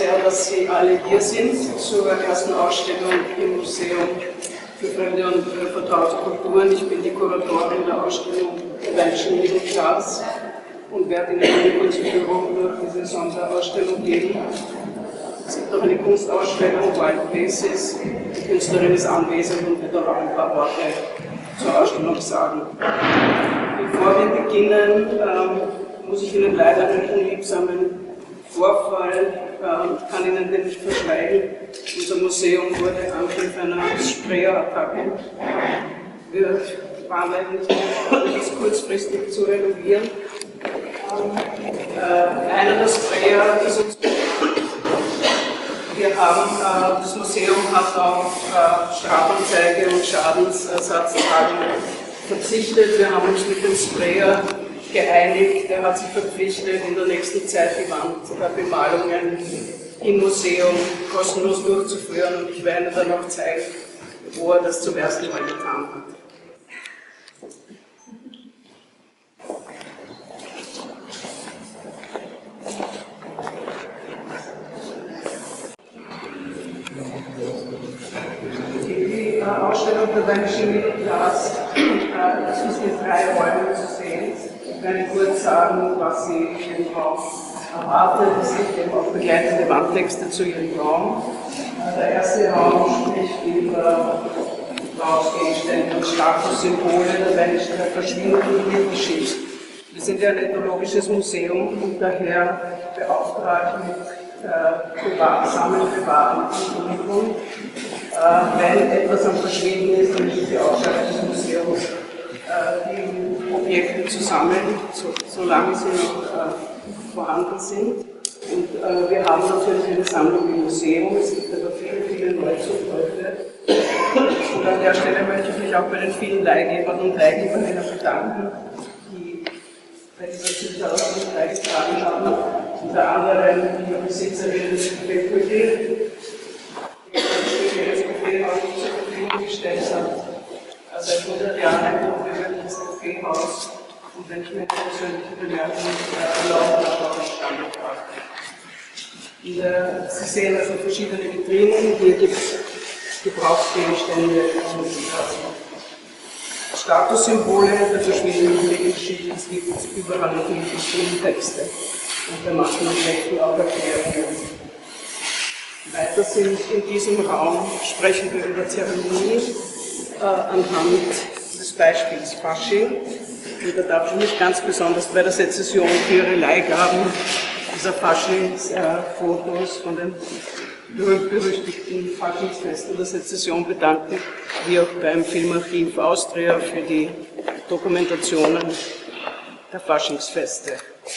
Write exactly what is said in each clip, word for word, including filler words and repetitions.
sehr, dass Sie alle hier sind zur ersten Ausstellung im Museum für Fremde und vertraute Kulturen. Ich bin die Kuratorin der Ausstellung Menschen Middle Class und werde Ihnen eine kurze Führung durch diese Sonderausstellung geben. Es gibt auch eine Kunstausstellung, Wild Places. Die Künstlerin ist anwesend und wird auch ein paar Worte zur Ausstellung sagen. Bevor wir beginnen, ähm, muss ich Ihnen leider einen unliebsamen Vorfall, ähm, kann Ihnen den nicht verschweigen. Unser Museum wurde Angriff einer Sprayerattacke. Wir waren leider nicht mehr, das kurzfristig zu renovieren. Äh, einer der Sprayer ist uns. Wir haben, äh, das Museum hat auf äh, Strafanzeige und Schadensersatzzahlungen verzichtet. Wir haben uns mit dem Sprayer geeinigt. Er hat sich verpflichtet, in der nächsten Zeit die Wandbemalungen im Museum kostenlos durchzuführen. Und ich werde dann noch zeigen, wo er das zum ersten Mal getan hat. Die Ausstellung der Menschen Middle Class, das ist mit drei Räumen zu sehen. Ich werde kurz sagen, was Sie im Raum erwartet. Es gibt eben auch begleitende Wandtexte zu Ihrem Raum. Der erste Raum spricht über Gebrauchsgegenstände und Statussymbole der Menschen der verschwindenden Mittelschicht. Wir sind ja ein ethnologisches Museum und daher beauftragt mit äh, privatsamen, privaten Untersuchungen. Äh, wenn etwas am Verschwinden ist, dann ist die Aufgabe des Museums, äh, die Objekte zu sammeln, so, solange sie noch äh, vorhanden sind. Und äh, wir haben natürlich eine Sammlung im Museum, es gibt aber viele, viele Neuzukäufe. Und an der Stelle möchte ich mich auch bei den vielen Leihgebern und Leihgeberinnen bedanken, die bei dieser Züchteraussstellung beigetragen haben. Unter anderem die Besitzerin des Equity, die das Kaffeehaus zur Verfügung gestellt hat. Seit hundert Jahren ein hochgewöhnliches Kaffeehaus. Und wenn ich mir persönliche Bemerkungen erlaube, habe, auch ein Standort. Sie sehen also verschiedene Vitrinen. Hier gibt es Gebrauchsgegenstände und äh, Statussymbole der verschwindenden Mittelschicht. Es gibt überall natürlich Texte. Und wir machen im nächsten auch Erklärungen. Weiter sind in diesem Raum, sprechen wir über Zeremonien äh, anhand des Beispiels Fasching. Und da darf ich mich ganz besonders bei der Sezession für Ihre Leihgaben dieser Faschingsfotos äh, von den berühmt-berüchtigten Faschingsfesten der Sezession bedanken, wie auch beim Filmarchiv Austria für die Dokumentationen der Faschingsfeste.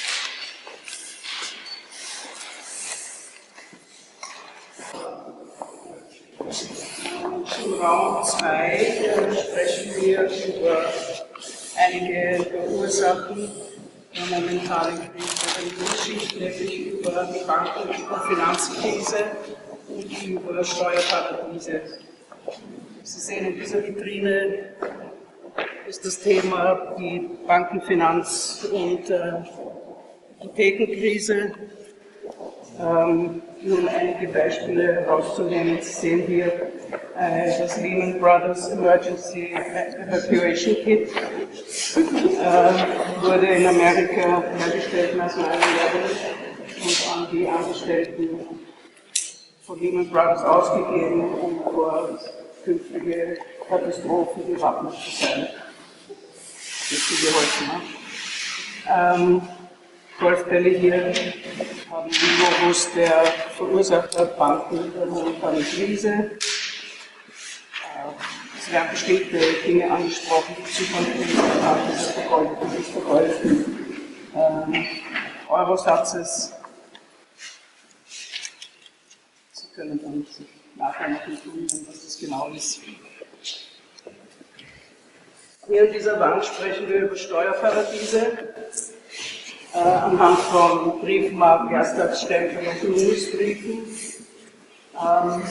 Im Raum zwei äh, sprechen wir über einige der Ursachen der momentanen Krise, nämlich über die Banken- und Finanzkrise und über Steuerparadiese. Sie sehen in dieser Vitrine ist das Thema die Banken-, Finanz- und äh, Hypothekenkrise. Ähm, nun einige Beispiele herauszunehmen. Sie sehen hier äh, das Lehman Brothers Emergency Evacuation Kit. Äh, wurde in Amerika hergestellt nach neun elf und an die Angestellten von Lehman Brothers ausgegeben, um vor künftige Katastrophen gewappnet zu sein. Das sie geholfen hat. Ähm, Golfbälle hier haben den Logos der Verursacher Banken der momentanen Krise. Es werden bestimmte Dinge angesprochen, die Zukunft des vergoldeten, des vergoldeten ähm, Eurosatzes. Sie können dann sich nachher noch informieren, was das genau ist. Hier an dieser Wand sprechen wir über Steuerparadiese. Äh, anhand von Briefmarken, Erstagsstempeln und Blumenbriefen. Ähm,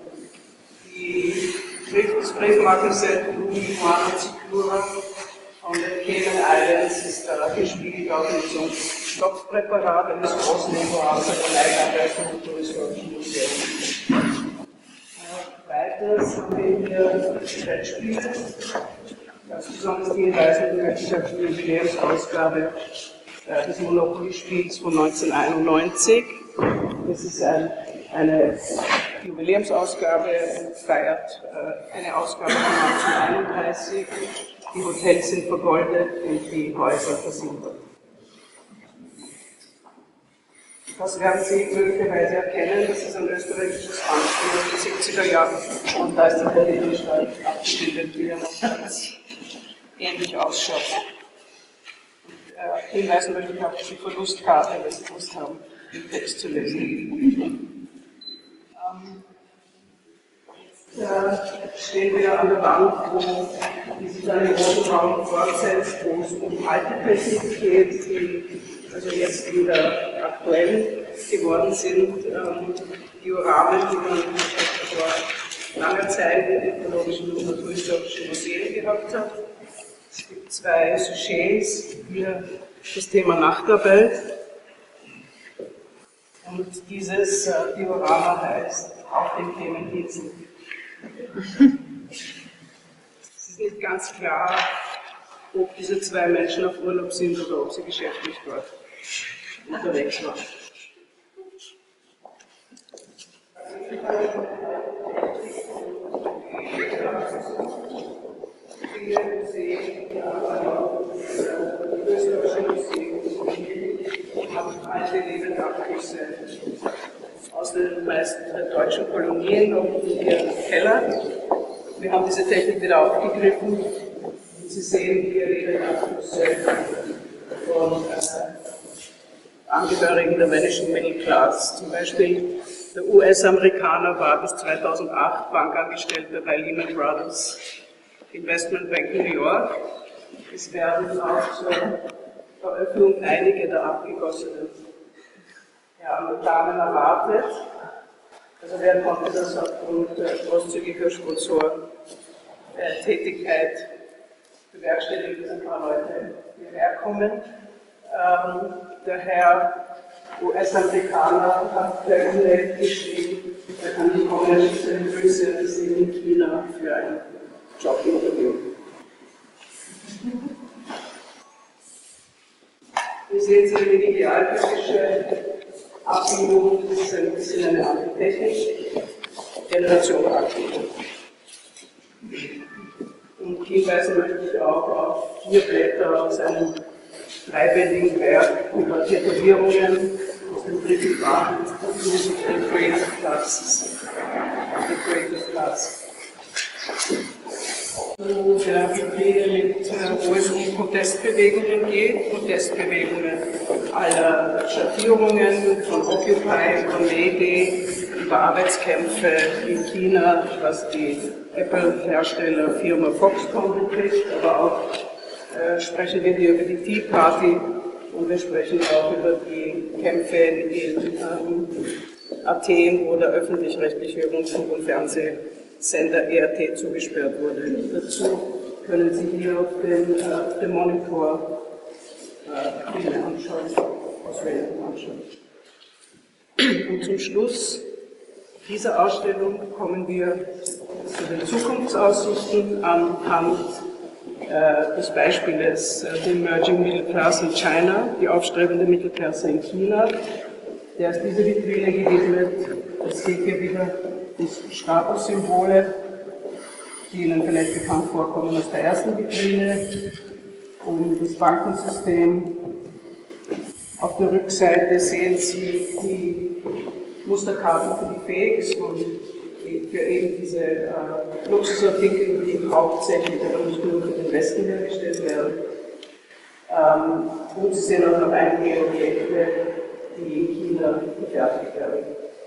die Schrift des Briefmarkenset Blumen Secura von von den Cayman Islands ist da gespiegelt auch in so einem Stoffpräparat eines großen Laborats an der Leihgabe vom Naturhistorischen Museum. Weiters haben wir hier Brettspiele. Ganz besonders die Hinweise möchte ich auf die Jubiläumsausgabe des Monopoly-Spiels von neunzehnhunderteinundneunzig. Das ist ein, eine Jubiläumsausgabe und feiert äh, eine Ausgabe von neunzehnhunderteinunddreißig. Die Hotels sind vergoldet und die Häuser versilbert. Das werden Sie möglicherweise erkennen, das ist ein österreichisches Handspiel aus den siebziger Jahren und da ist der Berlin-Stadt abgebildet, wie er noch ganz ähnlich ausschaut. Äh, hinweisen möchte ich auf die Verlustkarte, wenn Sie Lust haben, den Text zu lesen. Ähm, da stehen wir an der Wand, wo die sich dann im roten Raum fortsetzt, wo es um alte Technik geht, die also jetzt wieder aktuell geworden sind. Ähm, Dioramen, die man vor langer Zeit in den Ökologischen und Naturhistorischen Museen gehabt hat. Es gibt zwei Sujets, hier das Thema Nachtarbeit. Und dieses äh, Diorama heißt Auf den Themeninseln. Es ist nicht ganz klar, ob diese zwei Menschen auf Urlaub sind oder ob sie geschäftlich dort unterwegs waren. Viele Museen, die österreichische Museen, haben alte Lebendabgüsse aus den meisten deutschen Kolonien und in ihren Keller. Wir haben diese Technik wieder aufgegriffen. Sie sehen hier Lebendabgüsse von äh, Angehörigen der männlichen Middle Class. Zum Beispiel der U S-Amerikaner war bis zweitausendacht Bankangestellter bei Lehman Brothers Investment Bank in New York. Es werden auch zur Veröffentlichung einige der abgegossenen Herren und Damen erwartet. Also wer konnte das aufgrund äh, großzügiger Sponsoren äh, Tätigkeit bewerkstelligen, dass ein paar Leute hierher kommen. Ähm, der Herr U S-Amerikaner hat per E-Mail geschrieben, er kann nicht kommen, er schickt seine Grüße, er ist in China für ein Jobinterview. Wir sehen Sie eine idealtypische Abbildung, das ist ein bisschen eine andere Technik, Generation Abbildung. Und hinweisen möchte ich auch auf vier Blätter aus einem dreibändigen Werk über Tätowierungen aus dem dritten Band des Music and Creative Classes. The Creative Class. Wo der Vitrine mit, wo es um Protestbewegungen geht, Protestbewegungen aller Schattierungen, von Occupy, von May-Day, über Arbeitskämpfe in China, was die Apple-Herstellerfirma Foxconn betrifft, aber auch äh, sprechen wir hier über die Tea Party und wir sprechen auch über die Kämpfe in ähm, Athen, wo der öffentlich-rechtliche Rundfunk- und Fernsehsender E R T zugesperrt wurde. Dazu können Sie hier auf dem, äh, auf dem Monitor äh, Filme anschauen, Auswertungen anschauen. Und zum Schluss dieser Ausstellung kommen wir zu den Zukunftsaussichten anhand äh, des Beispiels äh, The Emerging Middle Class in China, die aufstrebende Mittelklasse in China. Der ist diese Vitrine gewidmet. Es geht hier wieder die Statussymbole, die Ihnen vielleicht bekannt vorkommen aus der ersten Vitrine, um das Bankensystem. Auf der Rückseite sehen Sie die Musterkarten für die Fakes und für eben diese äh, Luxusartikel, die hauptsächlich, aber nicht nur für den Westen hergestellt werden. Ähm, und Sie sehen auch noch einige Objekte, die in China gefertigt werden.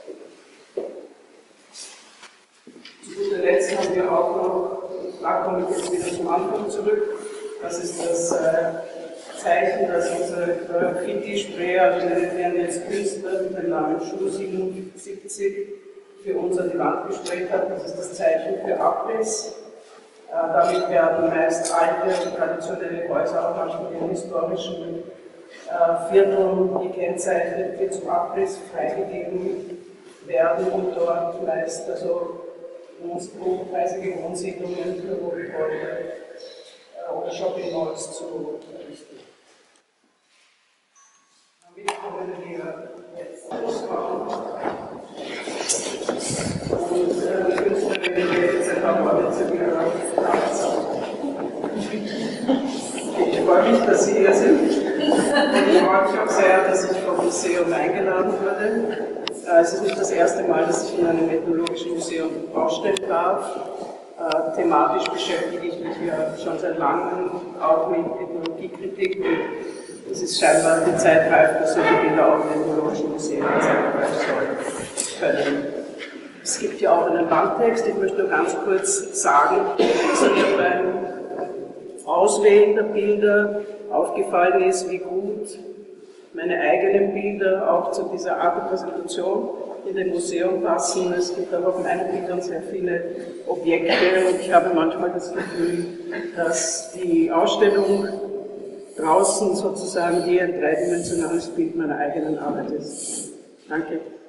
Zu guter Letzt haben wir auch noch, da komme ich jetzt wieder zum Anfang zurück, das ist das äh, Zeichen, das unser Graffiti-Sprayer, wir nennen jetzt Künstler mit dem Namen Schuh siebenundsiebzig, für uns an die Wand gestellt hat. Das ist das Zeichen für Abriss. Damit werden meist alte, traditionelle Häuser, auch manchmal in historischen Vierteln gekennzeichnet, die zum Abriss freigegeben werden und dort meist also hochpreisige Wohnsiedlungen, Bürogebäude oder Shopping Malls zu errichten. Damit kommen wir jetzt Schlussraum. Und äh, die Künstlerin wird jetzt ein paar Worte zu ihrer Arbeit sagen. Ich freue mich, dass Sie hier sind. Und ich freue mich auch sehr, dass ich vom Museum eingeladen wurde. Es ist nicht das erste Mal, dass ich in einem ethnologischen Museum ausstellen darf. Äh, thematisch beschäftige ich mich ja schon seit langem auch mit Ethnologiekritik. Und es ist scheinbar die Zeit reif, dass solche Bilder auch in ethnologischen Museen gezeigt werden können. Es gibt ja auch einen Bandtext, ich möchte nur ganz kurz sagen, dass mir beim Auswählen der Bilder aufgefallen ist, wie gut meine eigenen Bilder auch zu dieser Art der Präsentation in dem Museum passen. Es gibt auch auf meinen Bildern sehr viele Objekte und ich habe manchmal das Gefühl, dass die Ausstellung draußen sozusagen wie ein dreidimensionales Bild meiner eigenen Arbeit ist. Danke.